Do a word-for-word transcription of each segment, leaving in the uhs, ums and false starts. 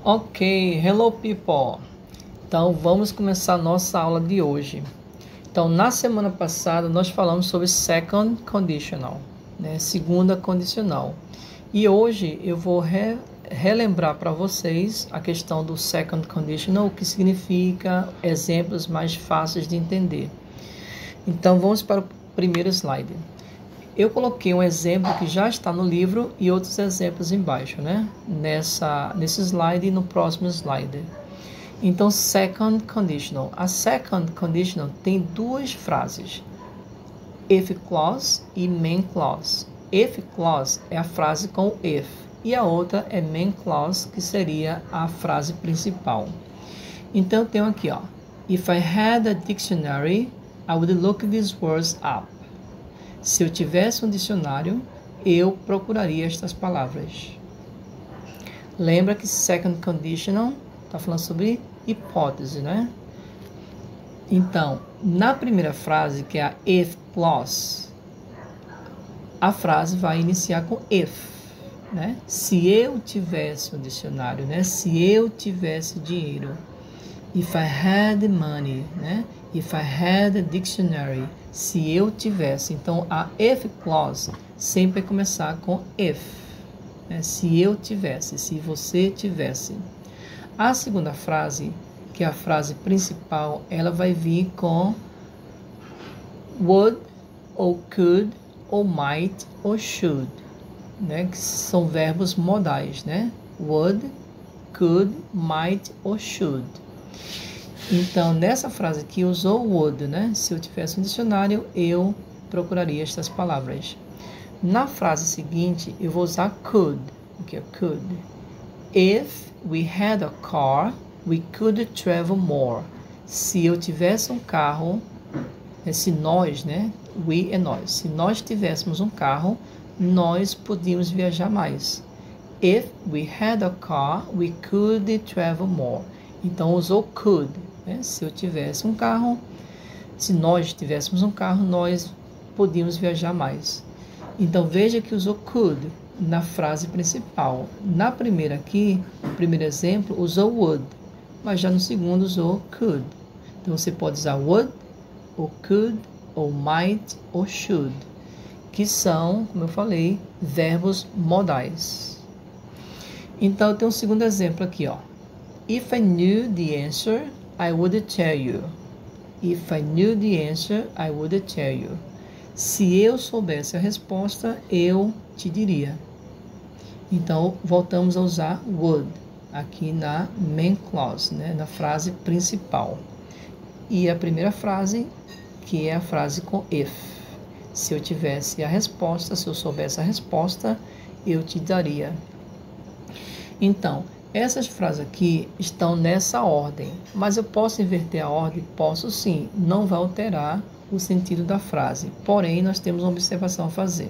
Ok, hello people! Então vamos começar nossa aula de hoje. Então na semana passada nós falamos sobre second conditional, né? Segunda condicional. E hoje eu vou re relembrar para vocês a questão do second conditional, o que significa, exemplos mais fáceis de entender. Então vamos para o primeiro slide. Eu coloquei um exemplo que já está no livro e outros exemplos embaixo, né? Nessa, nesse slide e no próximo slide. Então, second conditional. A second conditional tem duas frases. If clause e main clause. If clause é a frase com if. E a outra é main clause, que seria a frase principal. Então, eu tenho aqui, ó. If I had a dictionary, I would look these words up. Se eu tivesse um dicionário, eu procuraria estas palavras. Lembra que second conditional está falando sobre hipótese, né? Então, na primeira frase, que é a if clause, a frase vai iniciar com if, né? Se eu tivesse um dicionário, né? Se eu tivesse dinheiro. If I had money, né? If I had a dictionary. Se eu tivesse. Então, a if clause sempre vai começar com if. Né? Se eu tivesse, se você tivesse. A segunda frase, que é a frase principal, ela vai vir com would, ou could, ou might, ou should. Né? Que são verbos modais, né? Would, could, might, ou should. Então, nessa frase aqui, usou would, né? Se eu tivesse um dicionário, eu procuraria estas palavras. Na frase seguinte, eu vou usar could. O que é could? If we had a car, we could travel more. Se eu tivesse um carro, se nós, né? We é nós. Se nós tivéssemos um carro, nós podíamos viajar mais. If we had a car, we could travel more. Então, usou could. Né? Se eu tivesse um carro, se nós tivéssemos um carro, nós podíamos viajar mais. Então, veja que usou could na frase principal. Na primeira aqui, no primeiro exemplo, usou would, mas já no segundo usou could. Então, você pode usar would, ou could, ou might, ou should, que são, como eu falei, verbos modais. Então, eu tenho um segundo exemplo aqui, ó. If I knew the answer, I would tell you. If I knew the answer, I would tell you. Se eu soubesse a resposta, eu te diria. Então, voltamos a usar would aqui na main clause, né? Na frase principal. E a primeira frase, que é a frase com if. Se eu tivesse a resposta, se eu soubesse a resposta, eu te daria. Então, essas frases aqui estão nessa ordem, mas eu posso inverter a ordem? Posso sim, não vai alterar o sentido da frase. Porém, nós temos uma observação a fazer.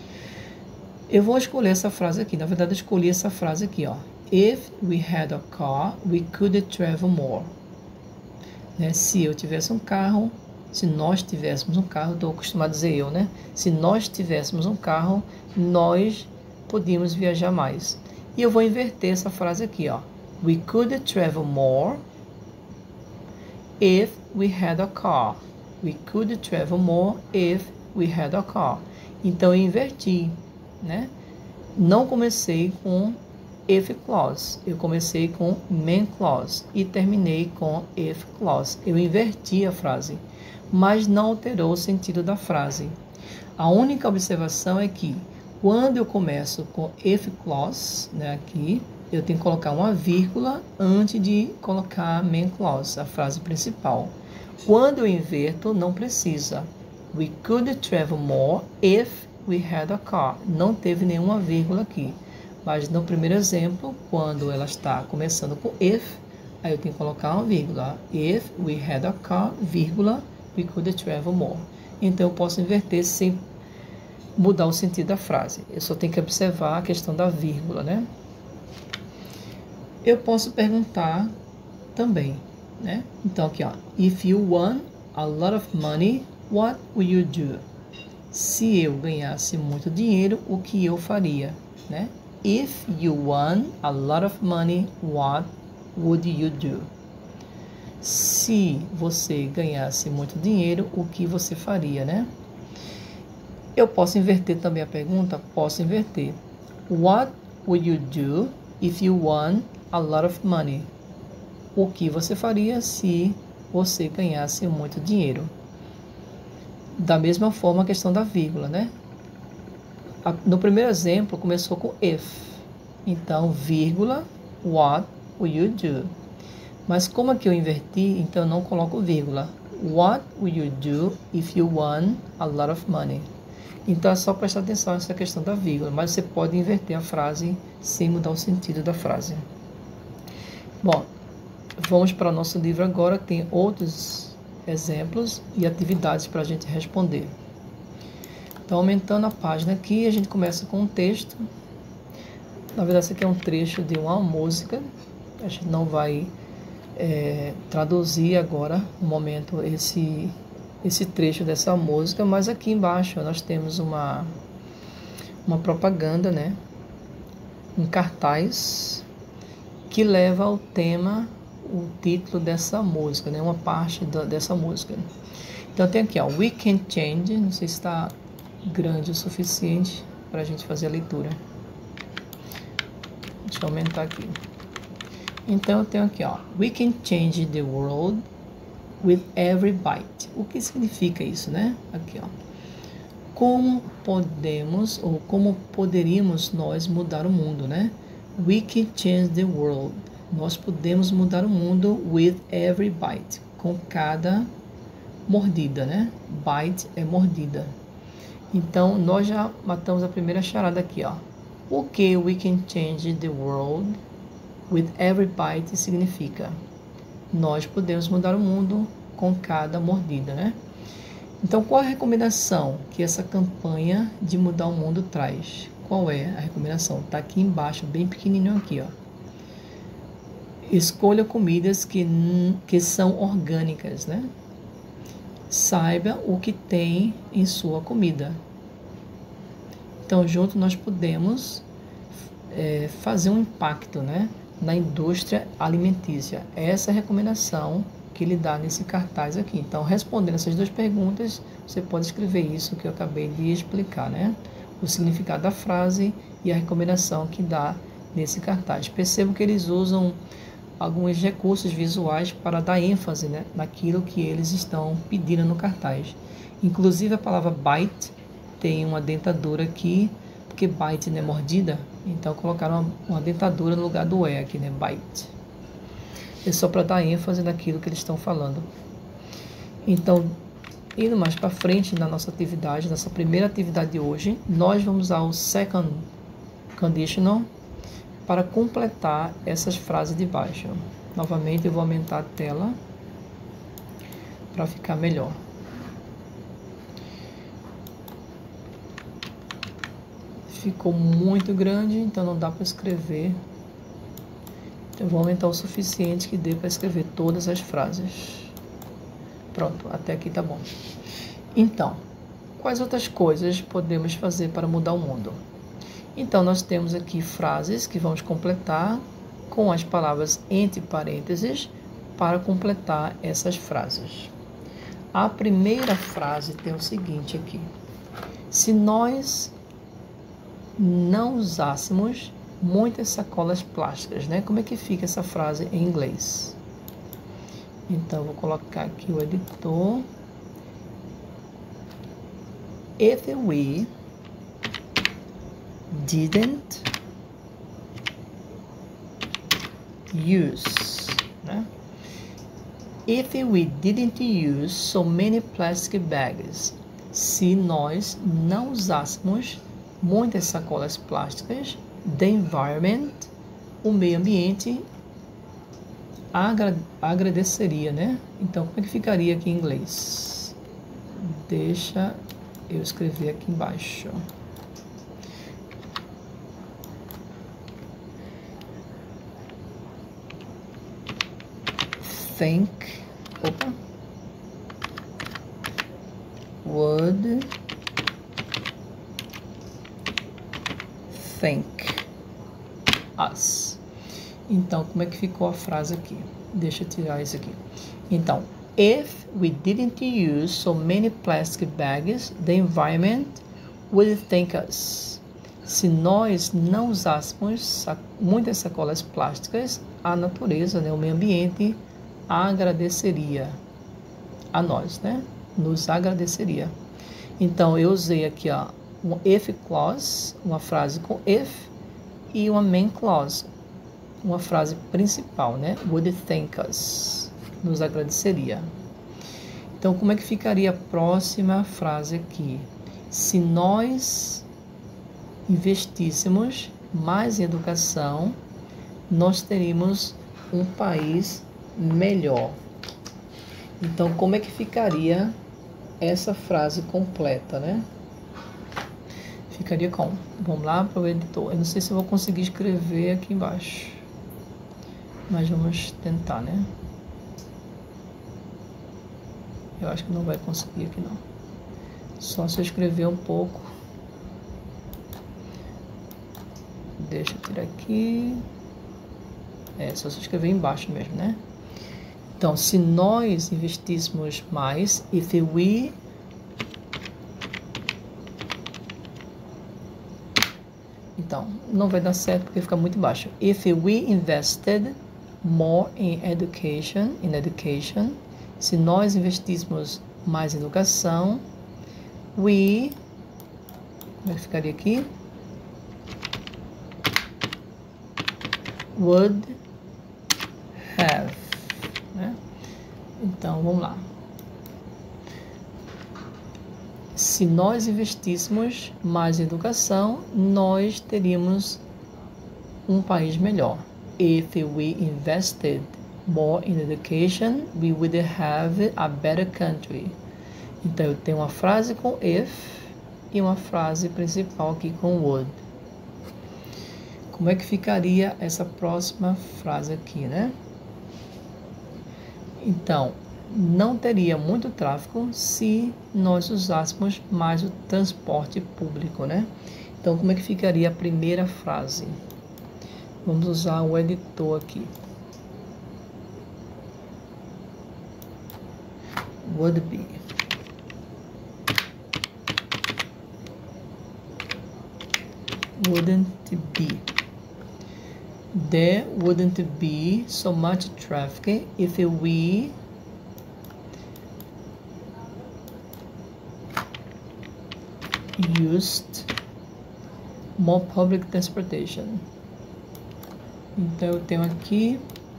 Eu vou escolher essa frase aqui, na verdade eu escolhi essa frase aqui, ó. If we had a car, we could travel more. Né? Se eu tivesse um carro, se nós tivéssemos um carro, estou acostumado a dizer eu, né? Se nós tivéssemos um carro, nós podíamos viajar mais. E eu vou inverter essa frase aqui, ó. We could travel more if we had a car. We could travel more if we had a car. Então, eu inverti, né? Não comecei com if clause. Eu comecei com main clause e terminei com if clause. Eu inverti a frase, mas não alterou o sentido da frase. A única observação é que quando eu começo com if clause, né, aqui, eu tenho que colocar uma vírgula antes de colocar main clause, a frase principal. Quando eu inverto, não precisa. We could travel more if we had a car. Não teve nenhuma vírgula aqui. Mas no primeiro exemplo, quando ela está começando com if, aí eu tenho que colocar uma vírgula. If we had a car, vírgula, we could travel more. Então, eu posso inverter sem mudar o sentido da frase. Eu só tenho que observar a questão da vírgula, né? Eu posso perguntar também, né? Então, aqui, ó. If you won a lot of money, what will you do? Se eu ganhasse muito dinheiro, o que eu faria, né? If you won a lot of money, what would you do? Se você ganhasse muito dinheiro, o que você faria, né? Eu posso inverter também a pergunta? Posso inverter. What would you do if you won a lot of money? O que você faria se você ganhasse muito dinheiro? Da mesma forma a questão da vírgula, né? No primeiro exemplo começou com if. Então, vírgula, what would you do? Mas como aqui eu inverti, então eu não coloco vírgula. What would you do if you won a lot of money? Então é só prestar atenção nessa questão da vírgula, mas você pode inverter a frase sem mudar o sentido da frase. Bom, vamos para o nosso livro agora, tem outros exemplos e atividades para a gente responder. Então, aumentando a página aqui, a gente começa com um texto. Na verdade, isso aqui é um trecho de uma música. A gente não vai é, traduzir agora, no momento, esse, esse trecho dessa música, mas aqui embaixo nós temos uma, uma propaganda, né? Um cartaz que leva ao tema, o título dessa música, né? Uma parte da, dessa música. Então tem aqui, ó, We Can Change, não sei se está grande o suficiente para a gente fazer a leitura. Deixa eu aumentar aqui. Então eu tenho aqui, ó, We can change the world with every bite. O que significa isso, né? Aqui, ó. Como podemos, ou como poderíamos nós mudar o mundo, né? We can change the world. Nós podemos mudar o mundo with every bite. Com cada mordida, né? Bite é mordida. Então, nós já matamos a primeira charada aqui, ó. O que we can change the world with every bite significa? Nós podemos mudar o mundo com cada mordida, né? Então, qual a recomendação que essa campanha de mudar o mundo traz? Qual é a recomendação? Está aqui embaixo, bem pequenininho aqui, ó. Escolha comidas que, que são orgânicas, né? Saiba o que tem em sua comida. Então, junto nós podemos é, fazer um impacto, né, na indústria alimentícia. Essa é a recomendação que ele dá nesse cartaz aqui. Então, respondendo essas duas perguntas, você pode escrever isso que eu acabei de explicar, né? O significado da frase e a recomendação que dá nesse cartaz. Percebo que eles usam alguns recursos visuais para dar ênfase, né, naquilo que eles estão pedindo no cartaz. Inclusive a palavra bite tem uma dentadura aqui, porque bite não é mordida, então colocaram uma, uma dentadura no lugar do E aqui, né, bite. É só para dar ênfase naquilo que eles estão falando. Então, indo mais para frente na nossa atividade, nossa primeira atividade de hoje, nós vamos usar o second conditional para completar essas frases de baixo. Novamente eu vou aumentar a tela para ficar melhor. Ficou muito grande, então não dá para escrever. Então eu vou aumentar o suficiente que dê para escrever todas as frases. Pronto, até aqui tá bom. Então, quais outras coisas podemos fazer para mudar o mundo? Então, nós temos aqui frases que vamos completar com as palavras entre parênteses para completar essas frases. A primeira frase tem o seguinte aqui. Se nós não usássemos muitas sacolas plásticas, né? Como é que fica essa frase em inglês? Então, eu vou colocar aqui o editor. If we didn't use, né? If we didn't use so many plastic bags. Se nós não usássemos muitas sacolas plásticas, the environment, o meio ambiente, agra agradeceria, né? Então, como é que ficaria aqui em inglês? Deixa eu escrever aqui embaixo. Think, opa, would think mas. Então, como é que ficou a frase aqui? Deixa eu tirar isso aqui. Então, if we didn't use so many plastic bags, the environment would thank us. Se nós não usássemos muitas sacolas plásticas, a natureza, né, o meio ambiente, agradeceria a nós, né? Nos agradeceria. Então, eu usei aqui ó, um if clause, uma frase com if, e uma main clause, uma frase principal, né? Would thank us, nos agradeceria. Então, como é que ficaria a próxima frase aqui? Se nós investíssemos mais em educação, nós teríamos um país melhor. Então, como é que ficaria essa frase completa, né? Ficaria como? Vamos lá para o editor. Eu não sei se eu vou conseguir escrever aqui embaixo, mas vamos tentar, né? Eu acho que não vai conseguir aqui não. Só se eu escrever um pouco. Deixa eu tirar aqui. É, só se eu escrever embaixo mesmo, né? Então, se nós investíssemos mais, if we então, não vai dar certo porque fica muito baixo. If we invested more in education, in education, se nós investíssemos mais em educação, we, como é que ficaria aqui? Would have, né? Então, vamos lá. Se nós investíssemos mais em educação, nós teríamos um país melhor. If we invested more in education, we would have a better country. Então, eu tenho uma frase com if e uma frase principal aqui com would. Como é que ficaria essa próxima frase aqui, né? Então, não teria muito tráfego se nós usássemos mais o transporte público, né? Então, como é que ficaria a primeira frase? Vamos usar o editor aqui. Would be. Wouldn't be. There wouldn't be so much traffic if we used more public transportation. Então, eu tenho aqui,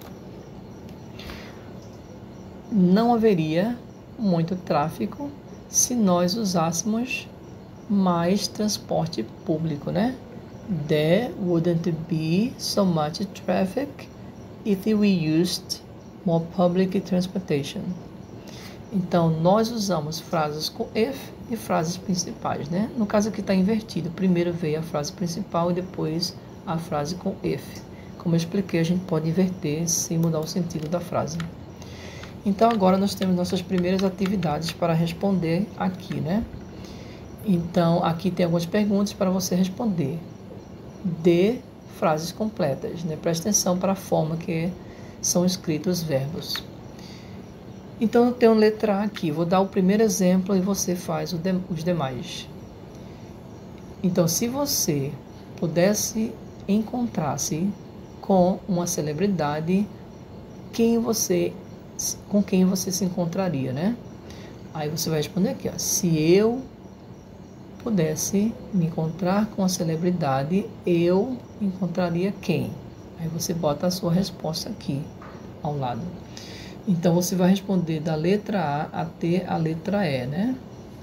não haveria muito tráfego se nós usássemos mais transporte público, né? There wouldn't be so much traffic if we used more public transportation. Então, nós usamos frases com if e frases principais, né? No caso aqui está invertido. Primeiro veio a frase principal e depois a frase com if. Como eu expliquei, a gente pode inverter sem mudar o sentido da frase. Então, agora nós temos nossas primeiras atividades para responder aqui, né? Então, aqui tem algumas perguntas para você responder. Dê frases completas, né? Preste atenção para a forma que são escritos os verbos. Então, eu tenho letra A aqui. Vou dar o primeiro exemplo e você faz o de, os demais. Então, se você pudesse encontrar-se com uma celebridade, quem você, com quem você se encontraria, né? Aí você vai responder aqui, ó. Se eu pudesse me encontrar com a celebridade, eu encontraria quem? Aí você bota a sua resposta aqui ao lado. Então, você vai responder da letra A até a letra E, né?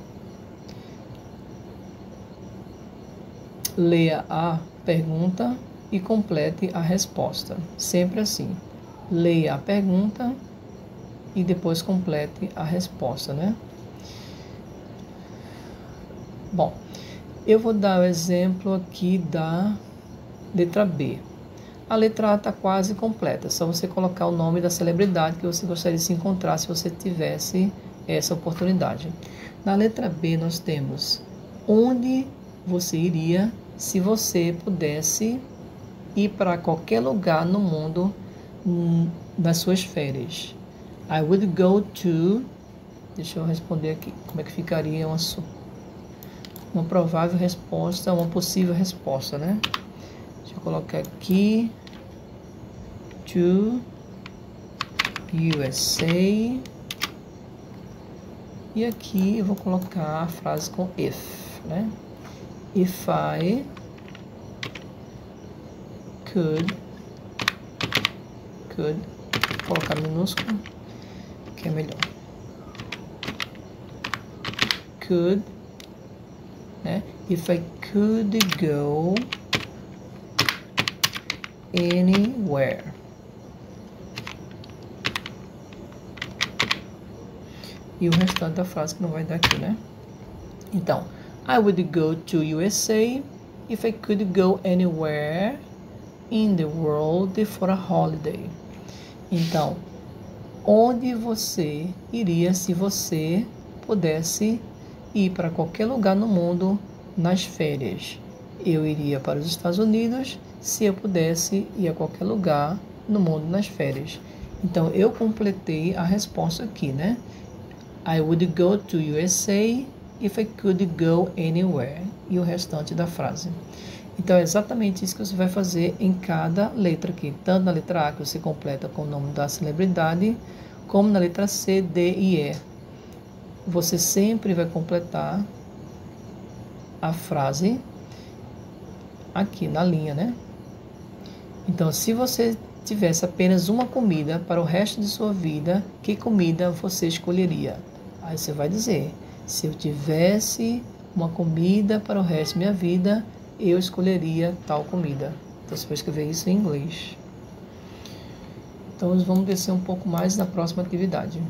Leia a pergunta e complete a resposta. Sempre assim. Leia a pergunta e depois complete a resposta, né? Bom, eu vou dar o exemplo aqui da letra B. A letra A está quase completa, é só você colocar o nome da celebridade que você gostaria de se encontrar se você tivesse essa oportunidade. Na letra B nós temos onde você iria se você pudesse ir para qualquer lugar no mundo hum, nas suas férias? I would go to... Deixa eu responder aqui. Como é que ficaria uma, uma provável resposta, uma possível resposta, né? Deixa eu colocar aqui. To U S A. E aqui eu vou colocar a frase com if, né? If I could, could, vou colocar minúsculo, que é melhor. Could, né? If I could go anywhere. E o restante da frase que não vai dar aqui, né? Então, I would go to U S A if I could go anywhere in the world for a holiday. Então, onde você iria se você pudesse ir para qualquer lugar no mundo nas férias? Eu iria para os Estados Unidos se eu pudesse ir a qualquer lugar no mundo nas férias. Então, eu completei a resposta aqui, né? I would go to U S A if I could go anywhere. E o restante da frase. Então, é exatamente isso que você vai fazer em cada letra aqui. Tanto na letra A, que você completa com o nome da celebridade, como na letra C, D e E. Você sempre vai completar a frase aqui na linha, né? Então, se você tivesse apenas uma comida para o resto de sua vida, que comida você escolheria? Aí você vai dizer, se eu tivesse uma comida para o resto da minha vida, eu escolheria tal comida. Então você vai escrever isso em inglês. Então nós vamos descer um pouco mais na próxima atividade.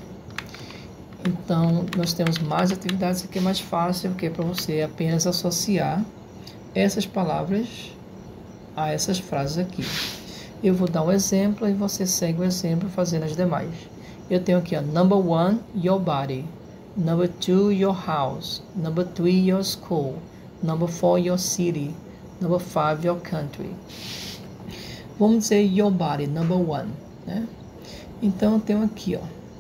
Então nós temos mais atividades aqui, é mais fácil, que é para você apenas associar essas palavras a essas frases aqui. Eu vou dar um exemplo e você segue o exemplo fazendo as demais. Eu tenho aqui, ó, number one, your body. Number two, your house. Number three, your school. Number four, your city. Number five, your country. Vamos dizer your body, number one, né? Então, eu tenho aqui, ó.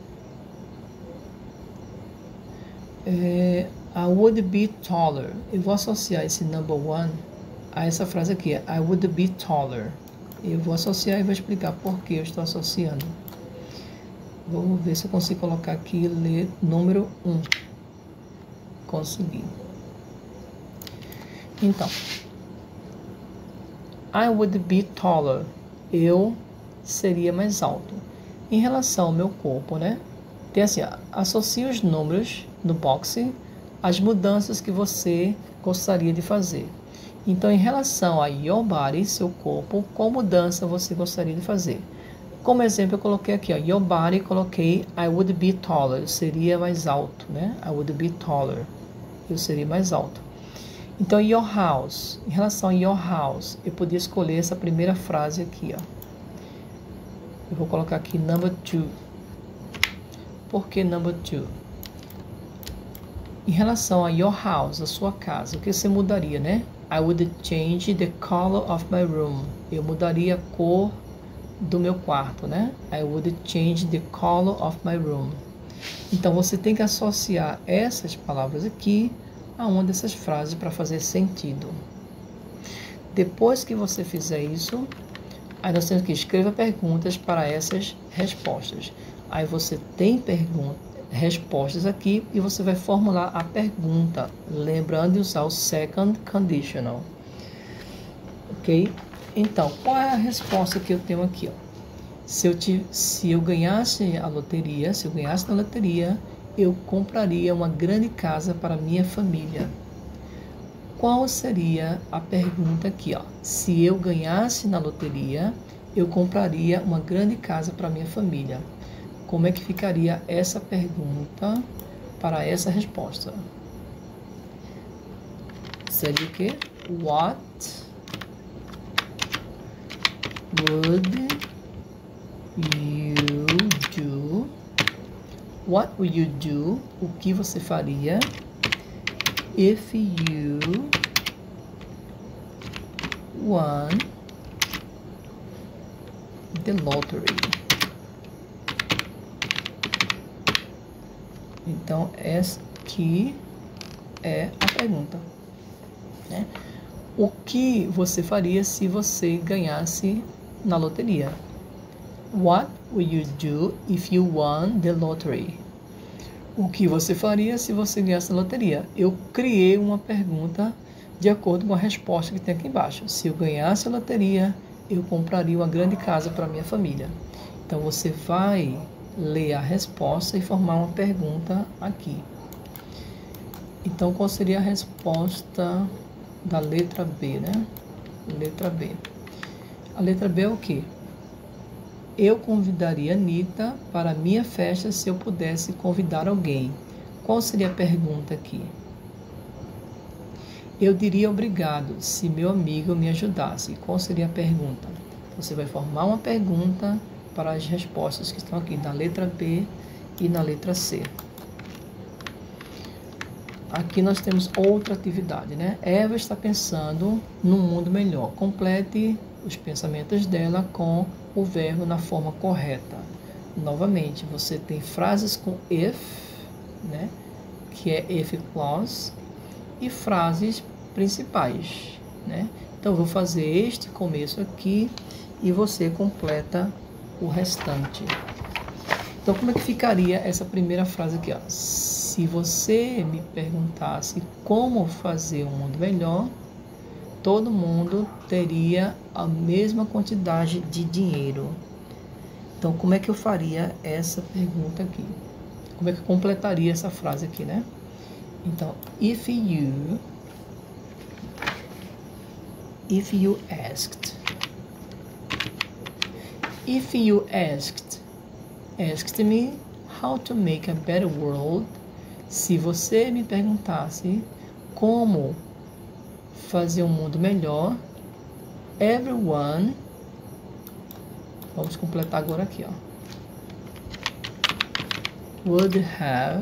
É, I would be taller. Eu vou associar esse number one a essa frase aqui, I would be taller. Eu vou associar e vou explicar por que eu estou associando. Vamos ver se eu consigo colocar aqui, ler número um. Consegui. Então, I would be taller. Eu seria mais alto. Em relação ao meu corpo, né? Tem assim, associe os números no box às mudanças que você gostaria de fazer. Então, em relação a your body, seu corpo, qual mudança você gostaria de fazer? Como exemplo, eu coloquei aqui, ó, your body, coloquei I would be taller, eu seria mais alto, né? I would be taller, eu seria mais alto. Então, your house, em relação a your house, eu podia escolher essa primeira frase aqui, ó. Eu vou colocar aqui number two. Por que number two? Em relação a your house, a sua casa, o que você mudaria, né? I would change the color of my room. Eu mudaria a cor do meu quarto, né? I would change the color of my room. Então, você tem que associar essas palavras aqui a uma dessas frases para fazer sentido. Depois que você fizer isso, aí nós temos que escrever perguntas para essas respostas. Aí você tem perguntas, respostas aqui e você vai formular a pergunta, lembrando de usar o second conditional. Ok? Então, qual é a resposta que eu tenho aqui? Ó? Se, eu te, se eu ganhasse a loteria, se eu ganhasse na loteria, eu compraria uma grande casa para minha família. Qual seria a pergunta aqui? Ó? Se eu ganhasse na loteria, eu compraria uma grande casa para minha família. Como é que ficaria essa pergunta para essa resposta? Seria o quê? What would you do? What would you do? O que você faria? If you won the lottery. Então, essa aqui é a pergunta, né? O que você faria se você ganhasse na loteria? What will you do if you won the lottery? O que você faria se você ganhasse na loteria? Eu criei uma pergunta de acordo com a resposta que tem aqui embaixo. Se eu ganhasse a loteria, eu compraria uma grande casa para minha família. Então, você vai ler a resposta e formar uma pergunta aqui. Então, qual seria a resposta da letra B, né? Letra B. A letra B é o quê? Eu convidaria a Anitta para a minha festa se eu pudesse convidar alguém. Qual seria a pergunta aqui? Eu diria obrigado se meu amigo me ajudasse. Qual seria a pergunta? Você vai formar uma pergunta para as respostas que estão aqui na letra B e na letra C. Aqui nós temos outra atividade, né? Eva está pensando num mundo melhor. Complete os pensamentos dela com o verbo na forma correta. Novamente, você tem frases com if, né? Que é if clause, e frases principais, né? Então, eu vou fazer este começo aqui e você completa o restante. Então, como é que ficaria essa primeira frase aqui, ó? Se você me perguntasse como fazer um mundo melhor, todo mundo teria a mesma quantidade de dinheiro. Então, como é que eu faria essa pergunta aqui? Como é que eu completaria essa frase aqui, né? Então, if you, if you asked, if you asked, asked me how to make a better world, se você me perguntasse como fazer um mundo melhor, everyone, vamos completar agora aqui, ó, would have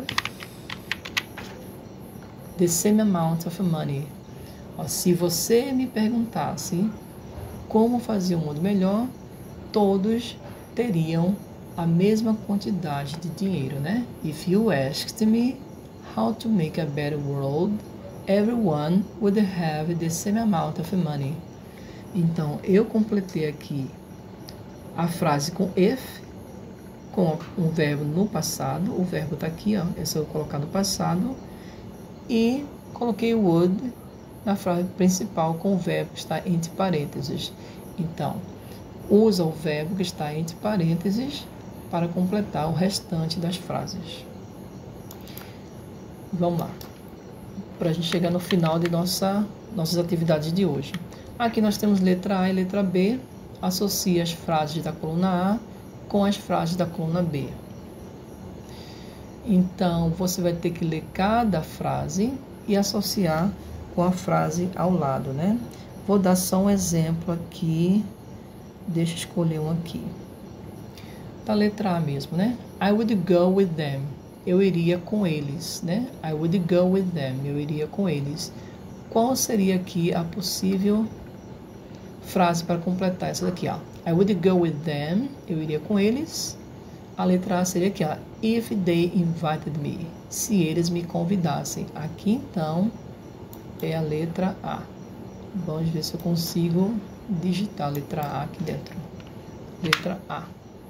the same amount of money. Ó, se você me perguntasse como fazer um mundo melhor, todos teriam a mesma quantidade de dinheiro, né? If you asked me how to make a better world, everyone would have the same amount of money. Então, eu completei aqui a frase com if, com um verbo no passado. O verbo está aqui, ó, é só eu colocar no passado. E coloquei o would na frase principal com o verbo que está entre parênteses. Então, usa o verbo que está entre parênteses para completar o restante das frases. Vamos lá, para a gente chegar no final de nossa, nossas atividades de hoje. Aqui nós temos letra A e letra B. Associe as frases da coluna A com as frases da coluna B. Então, você vai ter que ler cada frase e associar com a frase ao lado, né? Vou dar só um exemplo aqui. Deixa eu escolher um aqui. Da letra A mesmo, né? I would go with them. Eu iria com eles, né? I would go with them. Eu iria com eles. Qual seria aqui a possível frase para completar essa daqui, ó? I would go with them. Eu iria com eles. A letra A seria aqui, ó. If they invited me. Se eles me convidassem. Aqui, então, é a letra A. Vamos ver se eu consigo digitar a letra A aqui dentro. Letra A.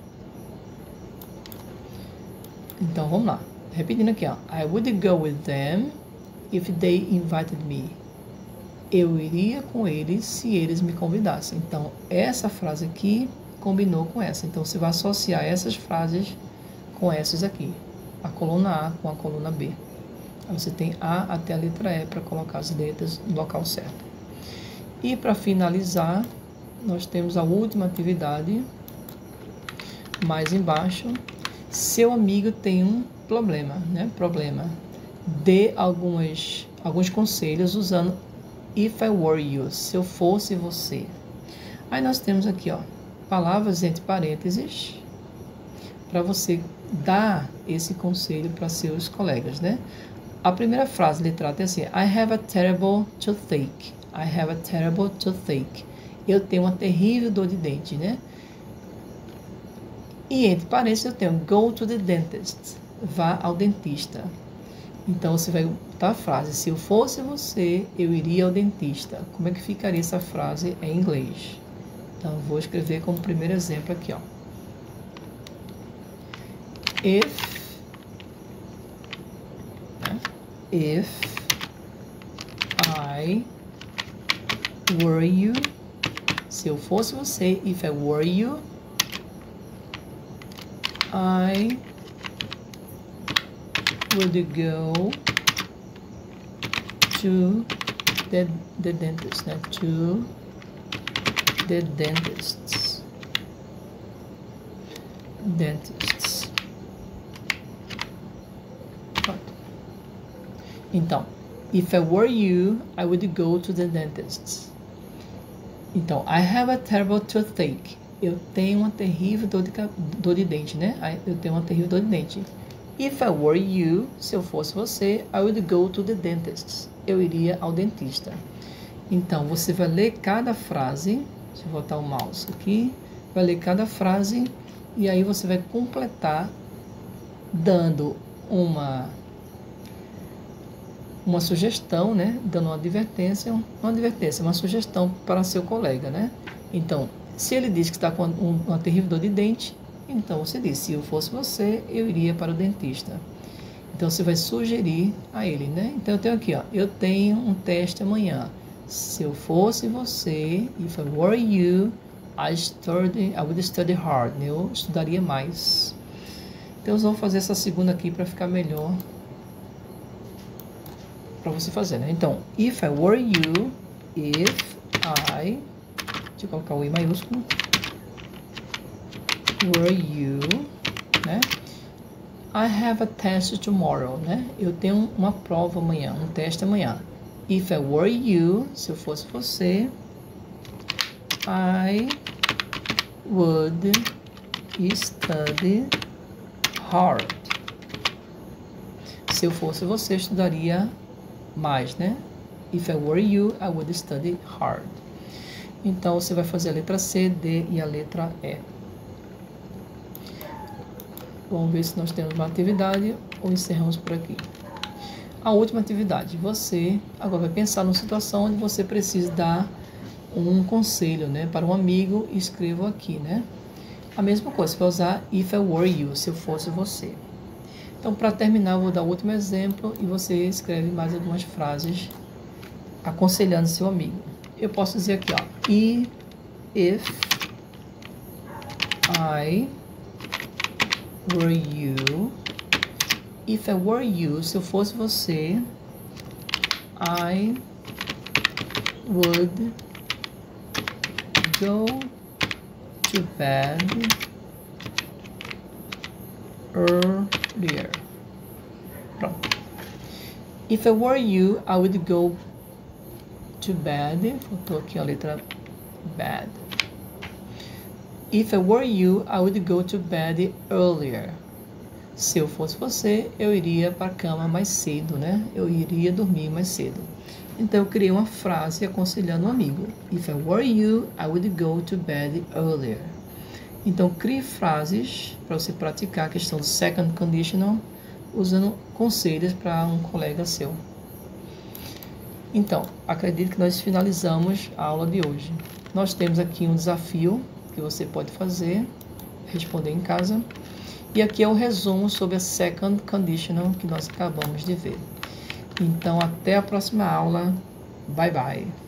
Então, vamos lá. Repetindo aqui, ó. I would go with them if they invited me. Eu iria com eles se eles me convidassem. Então, essa frase aqui combinou com essa. Então, você vai associar essas frases com essas aqui. A coluna A com a coluna B. Aí você tem A até a letra E para colocar as letras no local certo. E para finalizar, nós temos a última atividade, mais embaixo. Seu amigo tem um problema, né? Problema. Dê algumas, alguns conselhos usando if I were you, se eu fosse você. Aí nós temos aqui, ó, palavras entre parênteses para você dar esse conselho para seus colegas, né? A primeira frase, letra A, tem assim: I have a terrible toothache. I have a terrible toothache. Eu tenho uma terrível dor de dente, né? E entre parênteses eu tenho go to the dentist, vá ao dentista. Então você vai botar a frase, se eu fosse você, eu iria ao dentista. Como é que ficaria essa frase em inglês? Então vou escrever como primeiro exemplo aqui, ó. If, né? If I were you, se eu fosse você, if I were you, I would go to the, the dentist, né? To the dentists. Dentists. Pronto. Então, if I were you, I would go to the dentists. Então, I have a terrible toothache. Eu tenho uma terrível dor de, dor de dente, né? Eu tenho uma terrível dor de dente. If I were you, se eu fosse você, I would go to the dentist. Eu iria ao dentista. Então, você vai ler cada frase. Deixa eu botar o mouse aqui. Vai ler cada frase e aí você vai completar dando uma uma sugestão, né? Dando uma advertência, uma advertência, uma sugestão para seu colega, né? Então, se ele diz que está com uma terrível dor de dente, então você diz, se eu fosse você, eu iria para o dentista. Então você vai sugerir a ele, né? Então eu tenho aqui, ó, eu tenho um teste amanhã. Se eu fosse você, if I were you, I study, I would study hard. Eu estudaria mais. Então eu vou fazer essa segunda aqui para ficar melhor para você fazer, né? Então, if I were you, if I, deixa eu colocar o I maiúsculo, were you, né? I have a test tomorrow, né? Eu tenho uma prova amanhã, um teste amanhã. If I were you, se eu fosse você, I would study hard. Se eu fosse você, eu estudaria mais, né? If I were you, I would study hard. Então, você vai fazer a letra C, D e a letra E. Vamos ver se nós temos uma atividade ou encerramos por aqui. A última atividade, você agora vai pensar numa situação onde você precisa dar um conselho, né, para um amigo, e escreva aqui, né? A mesma coisa, você vai usar if I were you, se eu fosse você. Então, para terminar, eu vou dar o último exemplo e você escreve mais algumas frases aconselhando seu amigo. Eu posso dizer aqui, ó, e if I were you, if I were you, se eu fosse você, I would go to bed earlier. Pronto. If I were you, I would go to bed. Faltou aqui a letra bed. If I were you, I would go to bed earlier. Se eu fosse você, eu iria para a cama mais cedo, né? Eu iria dormir mais cedo. Então, eu criei uma frase aconselhando um amigo. If I were you, I would go to bed earlier. Então, crie frases para você praticar a questão do second conditional, usando conselhos para um colega seu. Então, acredito que nós finalizamos a aula de hoje. Nós temos aqui um desafio que você pode fazer, responder em casa. E aqui é o resumo sobre a second conditional que nós acabamos de ver. Então, até a próxima aula. Bye, bye.